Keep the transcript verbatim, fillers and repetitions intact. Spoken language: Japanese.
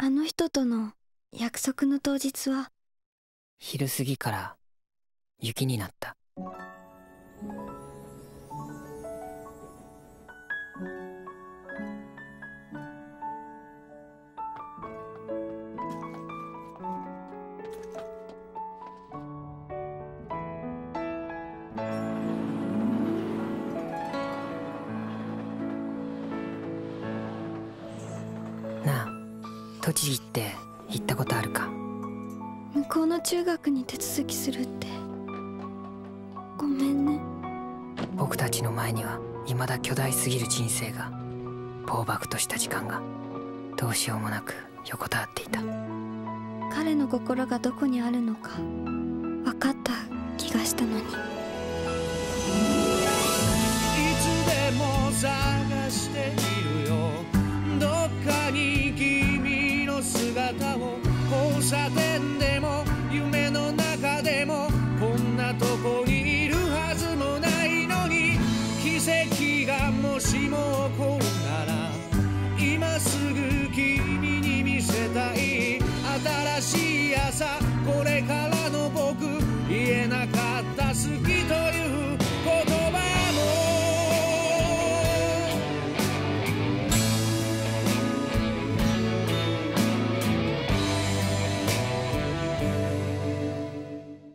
あの人との約束の当日は昼過ぎから雪になった。なあ、栃木って行ったことあるか？ 向こうの中学に手続きするって。ごめんね。 僕たちの前には未だ巨大すぎる人生が、暴漠とした時間がどうしようもなく横たわっていた。 彼の心がどこにあるのか分かった気がしたのに。いつでも探しているよ、どっかに君の姿を。交差点でも夢の中でもこんなとこにいるはずもないのに、奇跡がもしも起こるなら今すぐ君に見せたい。新しい朝、これからの僕、言えなかった好き